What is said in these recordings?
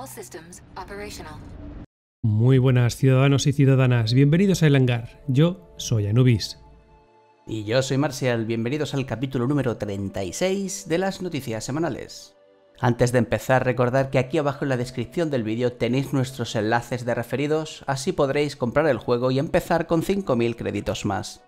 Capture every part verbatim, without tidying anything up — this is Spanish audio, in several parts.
All systems operational. Muy buenas ciudadanos y ciudadanas, bienvenidos a El Hangar. Yo soy Anubis. Y yo soy Marcial, bienvenidos al capítulo número treinta y seis de las noticias semanales. Antes de empezar, recordad que aquí abajo en la descripción del vídeo tenéis nuestros enlaces de referidos, así podréis comprar el juego y empezar con cinco mil créditos más.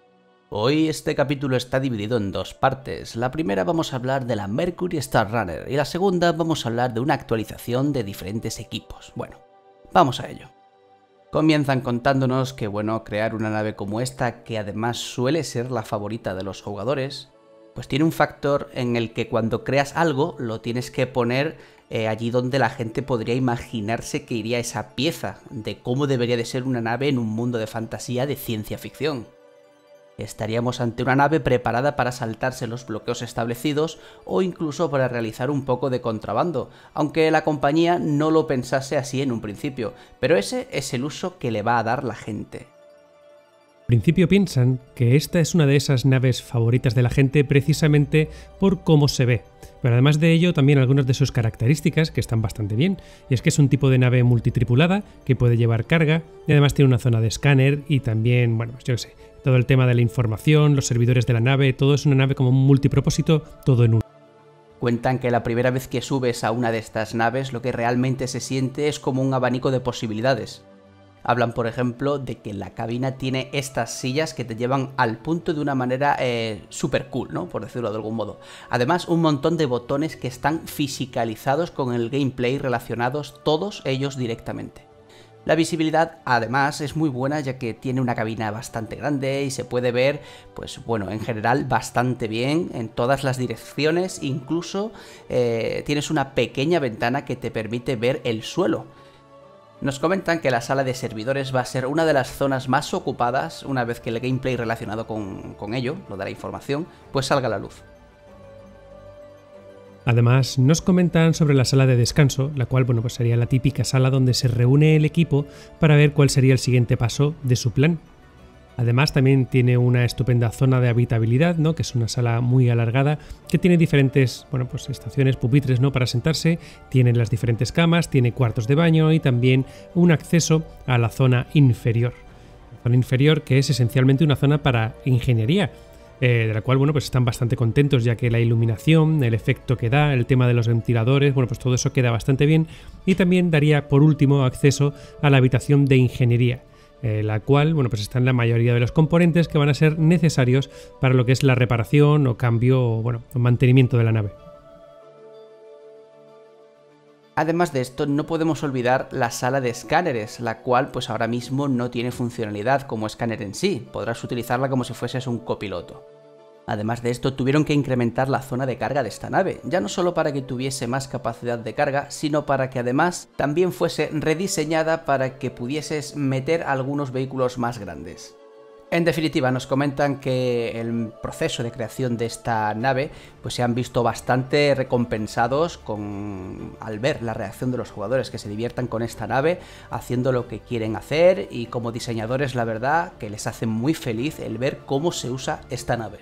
Hoy este capítulo está dividido en dos partes. La primera vamos a hablar de la Mercury Star Runner y la segunda vamos a hablar de una actualización de diferentes equipos. Bueno, vamos a ello. Comienzan contándonos que bueno, crear una nave como esta, que además suele ser la favorita de los jugadores, pues tiene un factor en el que cuando creas algo lo tienes que poner eh, allí donde la gente podría imaginarse que iría esa pieza de cómo debería de ser una nave en un mundo de fantasía de ciencia ficción. Estaríamos ante una nave preparada para saltarse los bloqueos establecidos o incluso para realizar un poco de contrabando, aunque la compañía no lo pensase así en un principio, pero ese es el uso que le va a dar la gente. Al principio piensan que esta es una de esas naves favoritas de la gente precisamente por cómo se ve, pero además de ello también algunas de sus características que están bastante bien, y es que es un tipo de nave multitripulada que puede llevar carga y además tiene una zona de escáner y también, bueno, pues yo qué sé, todo el tema de la información, los servidores de la nave, todo es una nave como un multipropósito, todo en uno. Cuentan que la primera vez que subes a una de estas naves lo que realmente se siente es como un abanico de posibilidades. Hablan, por ejemplo, de que la cabina tiene estas sillas que te llevan al punto de una manera eh, super cool, ¿no? Por decirlo de algún modo. Además, un montón de botones que están fisicalizados con el gameplay relacionados todos ellos directamente. La visibilidad además es muy buena ya que tiene una cabina bastante grande y se puede ver, pues bueno, en general bastante bien en todas las direcciones, incluso eh, tienes una pequeña ventana que te permite ver el suelo. Nos comentan que la sala de servidores va a ser una de las zonas más ocupadas una vez que el gameplay relacionado con, con ello, lo de la información, pues salga a la luz. Además, nos comentan sobre la sala de descanso, la cual bueno, pues sería la típica sala donde se reúne el equipo para ver cuál sería el siguiente paso de su plan. Además, también tiene una estupenda zona de habitabilidad, ¿no? Que es una sala muy alargada, que tiene diferentes bueno, pues estaciones, pupitres, ¿no? Para sentarse, tiene las diferentes camas, tiene cuartos de baño y también un acceso a la zona inferior. La zona inferior que es esencialmente una zona para ingeniería, Eh, de la cual bueno, pues están bastante contentos ya que la iluminación, el efecto que da, el tema de los ventiladores, bueno, pues todo eso queda bastante bien y también daría por último acceso a la habitación de ingeniería, eh, la cual bueno, pues están la mayoría de los componentes que van a ser necesarios para lo que es la reparación o cambio o bueno, mantenimiento de la nave. Además de esto, no podemos olvidar la sala de escáneres, la cual pues ahora mismo no tiene funcionalidad como escáner en sí, podrás utilizarla como si fueses un copiloto. Además de esto, tuvieron que incrementar la zona de carga de esta nave, ya no solo para que tuviese más capacidad de carga, sino para que además también fuese rediseñada para que pudieses meter algunos vehículos más grandes. En definitiva, nos comentan que el proceso de creación de esta nave pues se han visto bastante recompensados con, al ver la reacción de los jugadores que se diviertan con esta nave, haciendo lo que quieren hacer, y como diseñadores la verdad que les hace muy feliz el ver cómo se usa esta nave.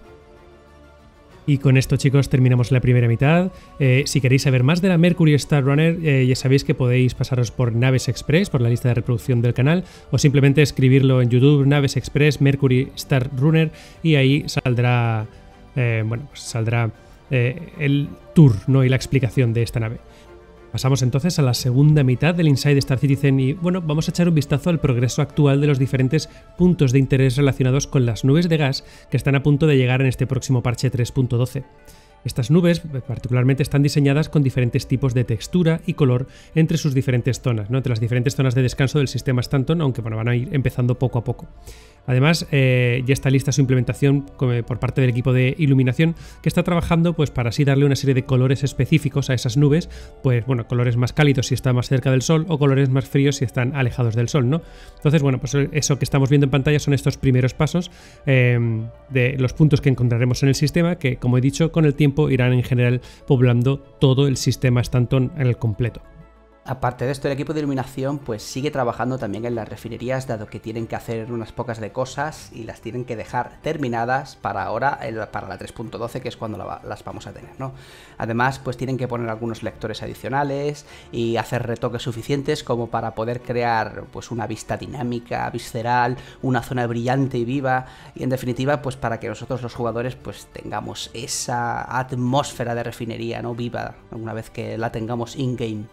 Y con esto, chicos, terminamos la primera mitad. Eh, si queréis saber más de la Mercury Star Runner, eh, ya sabéis que podéis pasaros por Naves Express, por la lista de reproducción del canal, o simplemente escribirlo en YouTube, Naves Express, Mercury Star Runner, y ahí saldrá, eh, bueno, pues saldrá eh, el tour, ¿no? Y la explicación de esta nave. Pasamos entonces a la segunda mitad del Inside Star Citizen y bueno, vamos a echar un vistazo al progreso actual de los diferentes puntos de interés relacionados con las nubes de gas que están a punto de llegar en este próximo parche tres punto doce. Estas nubes particularmente están diseñadas con diferentes tipos de textura y color entre sus diferentes zonas, ¿no? Entre las diferentes zonas de descanso del sistema Stanton, aunque bueno, van a ir empezando poco a poco. Además, eh, ya está lista su implementación por parte del equipo de iluminación que está trabajando pues, para así darle una serie de colores específicos a esas nubes, pues bueno, colores más cálidos si están más cerca del sol o colores más fríos si están alejados del sol, ¿no? Entonces, bueno, pues eso que estamos viendo en pantalla son estos primeros pasos eh, de los puntos que encontraremos en el sistema que, como he dicho, con el tiempo irán en general poblando todo el sistema Stanton en el completo. Aparte de esto, el equipo de iluminación pues sigue trabajando también en las refinerías, dado que tienen que hacer unas pocas de cosas y las tienen que dejar terminadas para ahora, para la tres punto doce, que es cuando la, las vamos a tener, ¿no? Además, pues tienen que poner algunos lectores adicionales y hacer retoques suficientes como para poder crear pues una vista dinámica, visceral, una zona brillante y viva, y en definitiva, pues para que nosotros los jugadores pues tengamos esa atmósfera de refinería, ¿no? Viva, una vez que la tengamos in-game.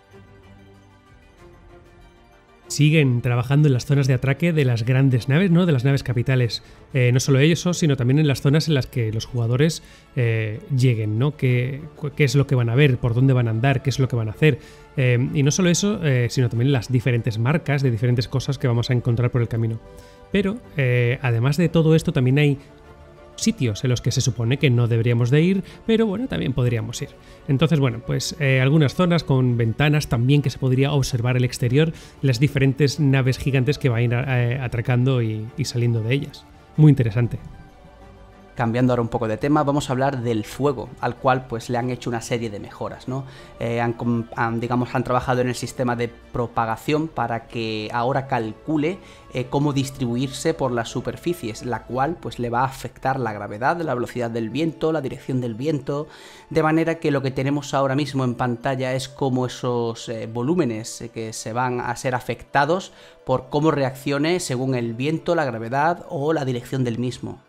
Siguen trabajando en las zonas de atraque de las grandes naves, ¿no? De las naves capitales. Eh, no solo eso, sino también en las zonas en las que los jugadores eh, lleguen, ¿no? ¿Qué, qué es lo que van a ver? ¿Por dónde van a andar? ¿Qué es lo que van a hacer? Eh, y no solo eso, eh, sino también las diferentes marcas de diferentes cosas que vamos a encontrar por el camino. Pero, eh, además de todo esto, también hay sitios en los que se supone que no deberíamos de ir, pero bueno, también podríamos ir. Entonces, bueno, pues eh, algunas zonas con ventanas también que se podría observar el exterior, las diferentes naves gigantes que van a ir eh, atracando y, y saliendo de ellas. Muy interesante. Cambiando ahora un poco de tema, vamos a hablar del fuego, al cual pues le han hecho una serie de mejoras, ¿no? Eh, han, han, digamos, han trabajado en el sistema de propagación para que ahora calcule eh, cómo distribuirse por las superficies, la cual pues le va a afectar la gravedad, la velocidad del viento, la dirección del viento, de manera que lo que tenemos ahora mismo en pantalla es como esos eh, volúmenes eh, que se van a ser afectados por cómo reaccione según el viento, la gravedad o la dirección del mismo.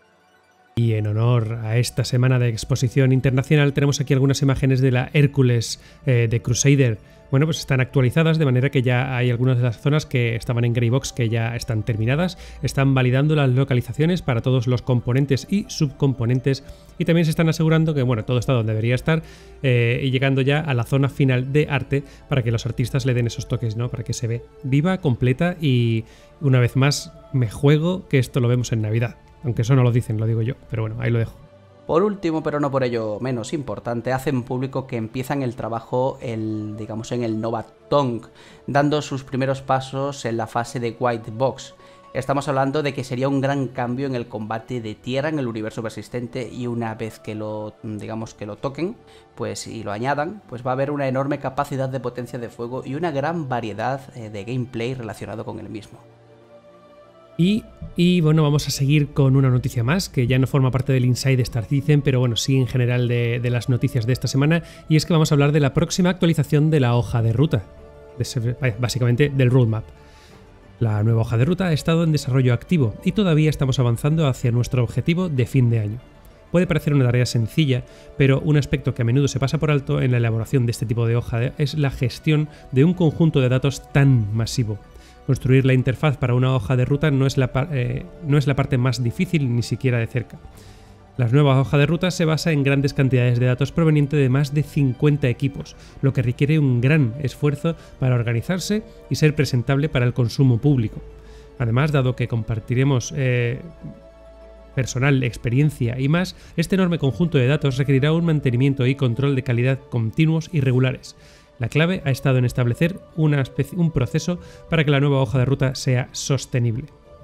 Y en honor a esta semana de exposición internacional tenemos aquí algunas imágenes de la Hércules eh, de Crusader. Bueno, pues están actualizadas de manera que ya hay algunas de las zonas que estaban en Greybox que ya están terminadas. Están validando las localizaciones para todos los componentes y subcomponentes y también se están asegurando que bueno, todo está donde debería estar eh, y llegando ya a la zona final de arte para que los artistas le den esos toques, ¿no? Para que se ve viva, completa y una vez más me juego que esto lo vemos en Navidad. Aunque eso no lo dicen, lo digo yo, pero bueno, ahí lo dejo. Por último, pero no por ello menos importante, hacen público que empiezan el trabajo el, digamos, en el Nova Tongue, dando sus primeros pasos en la fase de White Box. Estamos hablando de que sería un gran cambio en el combate de tierra en el universo persistente y una vez que lo, digamos, que lo toquen, pues y lo añadan, pues va a haber una enorme capacidad de potencia de fuego y una gran variedad de gameplay relacionado con el mismo. Y, y bueno, vamos a seguir con una noticia más, que ya no forma parte del Inside Star Citizen, pero bueno, sí en general de, de las noticias de esta semana, y es que vamos a hablar de la próxima actualización de la hoja de ruta, de, básicamente del roadmap. La nueva hoja de ruta ha estado en desarrollo activo y todavía estamos avanzando hacia nuestro objetivo de fin de año. Puede parecer una tarea sencilla, pero un aspecto que a menudo se pasa por alto en la elaboración de este tipo de hoja de, es la gestión de un conjunto de datos tan masivo. Construir la interfaz para una hoja de ruta no es, la, eh, no es la parte más difícil ni siquiera de cerca. La nueva hoja de ruta se basa en grandes cantidades de datos provenientes de más de cincuenta equipos, lo que requiere un gran esfuerzo para organizarse y ser presentable para el consumo público. Además, dado que compartiremos eh, personal, experiencia y más, este enorme conjunto de datos requerirá un mantenimiento y control de calidad continuos y regulares. La clave ha estado en establecer una especie, un proceso para que la nueva hoja de ruta sea sostenible.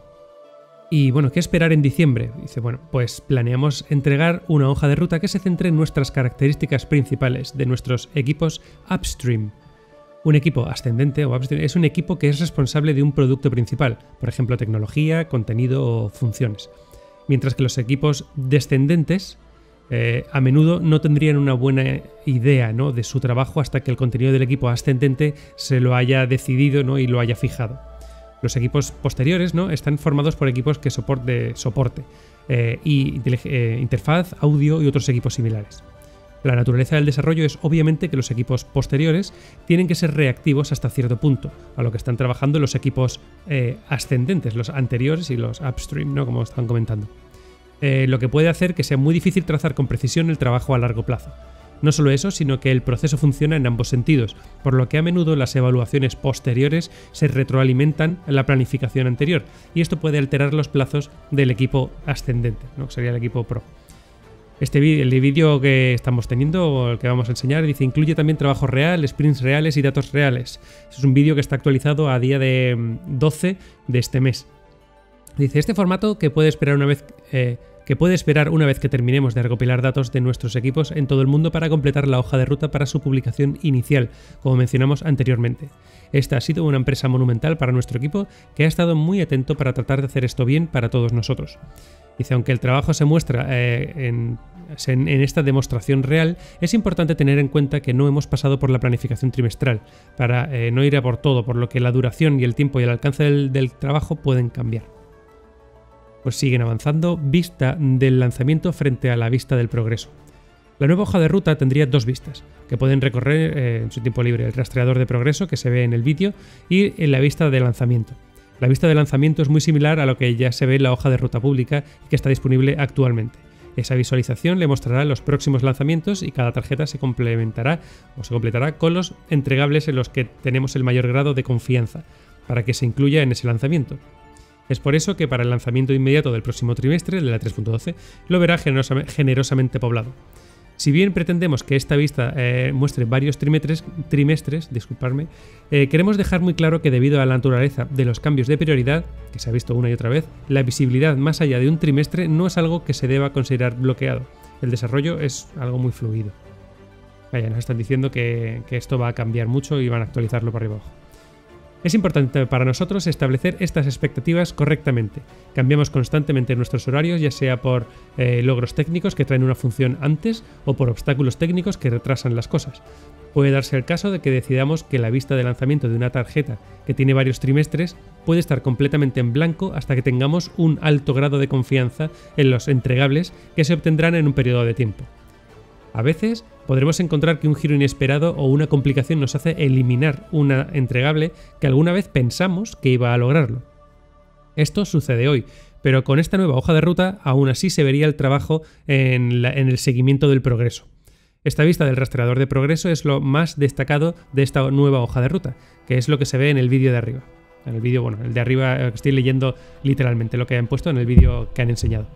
Y bueno, ¿qué esperar en diciembre? Dice, bueno, pues planeamos entregar una hoja de ruta que se centre en nuestras características principales de nuestros equipos upstream. Un equipo ascendente o upstream es un equipo que es responsable de un producto principal, por ejemplo, tecnología, contenido o funciones. Mientras que los equipos descendentes Eh, a menudo no tendrían una buena idea, ¿no?, de su trabajo hasta que el contenido del equipo ascendente se lo haya decidido, ¿no?, y lo haya fijado. Los equipos posteriores, ¿no?, están formados por equipos que soporte, de soporte eh, y eh, interfaz, audio y otros equipos similares. La naturaleza del desarrollo es obviamente que los equipos posteriores tienen que ser reactivos hasta cierto punto, a lo que están trabajando los equipos eh, ascendentes, los anteriores y los upstream, ¿no?, como están comentando. Eh, lo que puede hacer que sea muy difícil trazar con precisión el trabajo a largo plazo. No solo eso, sino que el proceso funciona en ambos sentidos, por lo que a menudo las evaluaciones posteriores se retroalimentan en la planificación anterior, y esto puede alterar los plazos del equipo ascendente, ¿no?, que sería el equipo pro. Este vídeo, el vídeo que estamos teniendo, o el que vamos a enseñar, dice incluye también trabajo real, sprints reales y datos reales. Es un vídeo que está actualizado a día de doce de este mes. Dice, este formato que puede esperar una vez, eh, que puede esperar una vez que terminemos de recopilar datos de nuestros equipos en todo el mundo para completar la hoja de ruta para su publicación inicial, como mencionamos anteriormente. Esta ha sido una empresa monumental para nuestro equipo que ha estado muy atento para tratar de hacer esto bien para todos nosotros. Dice, aunque el trabajo se muestra eh, en, en, en esta demostración real, es importante tener en cuenta que no hemos pasado por la planificación trimestral, para eh, no ir a por todo, por lo que la duración y el tiempo y el alcance del, del trabajo pueden cambiar. Pues siguen avanzando, vista del lanzamiento frente a la vista del progreso. La nueva hoja de ruta tendría dos vistas, que pueden recorrer eh, en su tiempo libre, el rastreador de progreso que se ve en el vídeo y en la vista de lanzamiento. La vista de lanzamiento es muy similar a lo que ya se ve en la hoja de ruta pública y que está disponible actualmente. Esa visualización le mostrará los próximos lanzamientos y cada tarjeta se complementará o se completará con los entregables en los que tenemos el mayor grado de confianza, para que se incluya en ese lanzamiento. Es por eso que para el lanzamiento inmediato del próximo trimestre, de la tres punto doce, lo verá generosamente poblado. Si bien pretendemos que esta vista eh, muestre varios trimestres, trimestres disculparme, eh, queremos dejar muy claro que debido a la naturaleza de los cambios de prioridad, que se ha visto una y otra vez, la visibilidad más allá de un trimestre no es algo que se deba considerar bloqueado. El desarrollo es algo muy fluido. Vaya, nos están diciendo que, que esto va a cambiar mucho y van a actualizarlo para arriba abajo. Es importante para nosotros establecer estas expectativas correctamente. Cambiamos constantemente nuestros horarios, ya sea por eh, logros técnicos que traen una función antes o por obstáculos técnicos que retrasan las cosas. Puede darse el caso de que decidamos que la vista de lanzamiento de una tarjeta que tiene varios trimestres puede estar completamente en blanco hasta que tengamos un alto grado de confianza en los entregables que se obtendrán en un periodo de tiempo. A veces podremos encontrar que un giro inesperado o una complicación nos hace eliminar una entregable que alguna vez pensamos que iba a lograrlo. Esto sucede hoy, pero con esta nueva hoja de ruta aún así se vería el trabajo en, la, en el seguimiento del progreso. Esta vista del rastreador de progreso es lo más destacado de esta nueva hoja de ruta, que es lo que se ve en el vídeo de arriba. En el vídeo, bueno, el de arriba estoy leyendo literalmente lo que han puesto en el vídeo que han enseñado.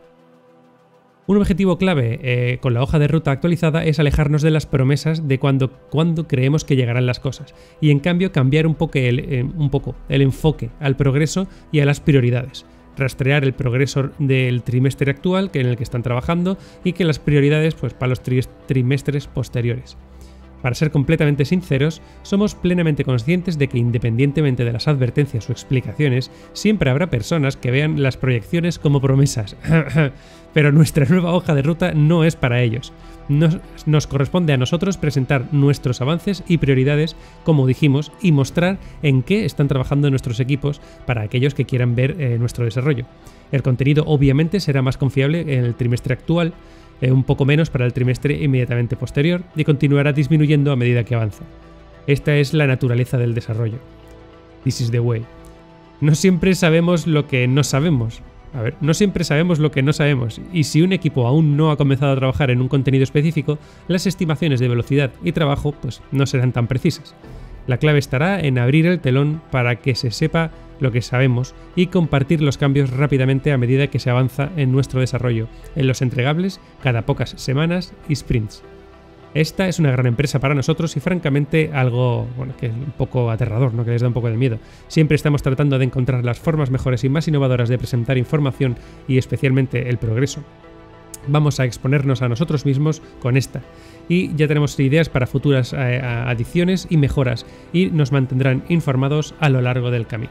Un objetivo clave eh, con la hoja de ruta actualizada es alejarnos de las promesas de cuando, cuando creemos que llegarán las cosas y en cambio cambiar un poco, el, eh, un poco el enfoque al progreso y a las prioridades. Rastrear el progreso del trimestre actual que en el que están trabajando y que las prioridades pues, para los tri trimestres posteriores. Para ser completamente sinceros, somos plenamente conscientes de que independientemente de las advertencias o explicaciones, siempre habrá personas que vean las proyecciones como promesas. Pero nuestra nueva hoja de ruta no es para ellos. Nos, nos corresponde a nosotros presentar nuestros avances y prioridades, como dijimos, y mostrar en qué están trabajando nuestros equipos para aquellos que quieran ver eh, nuestro desarrollo. El contenido obviamente será más confiable en el trimestre actual, eh, un poco menos para el trimestre inmediatamente posterior y continuará disminuyendo a medida que avanza. Esta es la naturaleza del desarrollo. This is the way. No siempre sabemos lo que no sabemos. A ver, no siempre sabemos lo que no sabemos, y si un equipo aún no ha comenzado a trabajar en un contenido específico, las estimaciones de velocidad y trabajo pues, no serán tan precisas. La clave estará en abrir el telón para que se sepa lo que sabemos y compartir los cambios rápidamente a medida que se avanza en nuestro desarrollo, en los entregables, cada pocas semanas y sprints. Esta es una gran empresa para nosotros y francamente algo bueno, que es un poco aterrador, ¿no? Que les da un poco de miedo. Siempre estamos tratando de encontrar las formas mejores y más innovadoras de presentar información y especialmente el progreso. Vamos a exponernos a nosotros mismos con esta y ya tenemos ideas para futuras eh, adiciones y mejoras y nos mantendrán informados a lo largo del camino.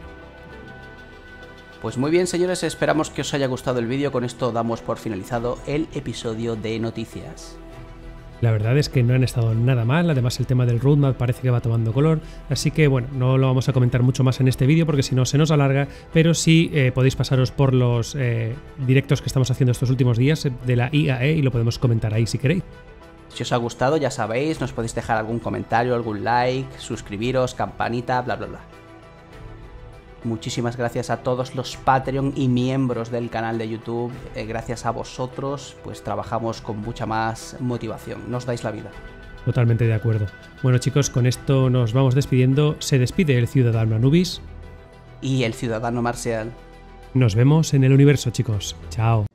Pues muy bien, señores, esperamos que os haya gustado el vídeo. Con esto damos por finalizado el episodio de noticias. La verdad es que no han estado nada mal, además el tema del roadmap parece que va tomando color, así que bueno, no lo vamos a comentar mucho más en este vídeo porque si no se nos alarga, pero sí eh, podéis pasaros por los eh, directos que estamos haciendo estos últimos días de la I A E y lo podemos comentar ahí si queréis. Si os ha gustado, ya sabéis, nos podéis dejar algún comentario, algún like, suscribiros, campanita, bla bla bla. Muchísimas gracias a todos los Patreon y miembros del canal de YouTube. Eh, gracias a vosotros, pues trabajamos con mucha más motivación. Nos dais la vida. Totalmente de acuerdo. Bueno, chicos, con esto nos vamos despidiendo. Se despide el ciudadano Anubis. Y el ciudadano Marcial. Nos vemos en el universo, chicos. Chao.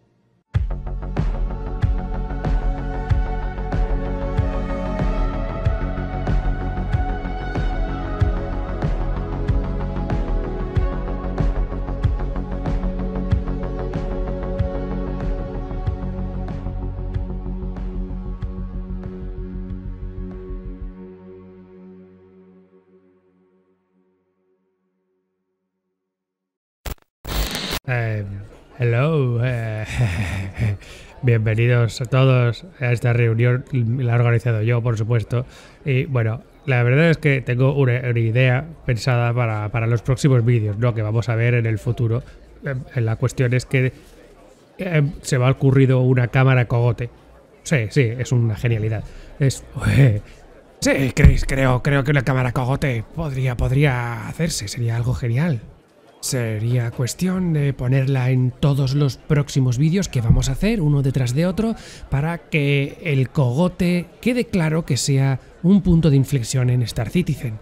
Eh, hello. eh, Bienvenidos a todos a esta reunión. La he organizado yo, por supuesto. Y bueno, la verdad es que tengo una, una idea pensada para, para los próximos vídeos, ¿no? Que vamos a ver en el futuro. Eh, la cuestión es que eh, se me ha ocurrido una cámara cogote. Sí, sí, es una genialidad. Es... eh, Sí, Chris, creo, creo que una cámara cogote podría, podría hacerse, sería algo genial. Sería cuestión de ponerla en todos los próximos vídeos que vamos a hacer, uno detrás de otro, para que el cogote quede claro que sea un punto de inflexión en Star Citizen.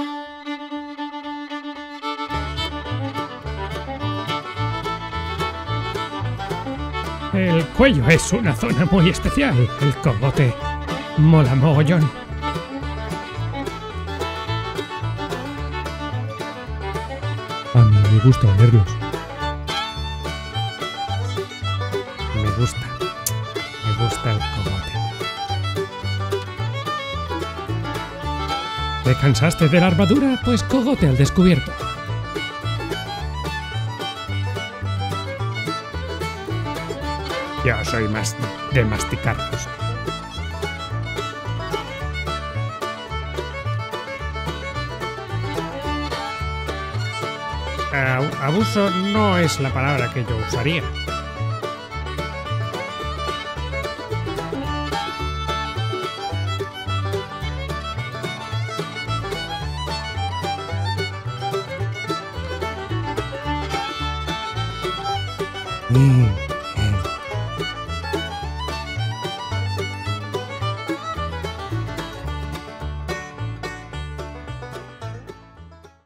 El cuello es una zona muy especial. El cogote mola mogollón. A mí me gusta olerlos. Me gusta, me gusta el cogote. ¿Te cansaste de la armadura? Pues cogote al descubierto. Yo soy más de masticarlos. Uh, abuso no es la palabra que yo usaría. Mm.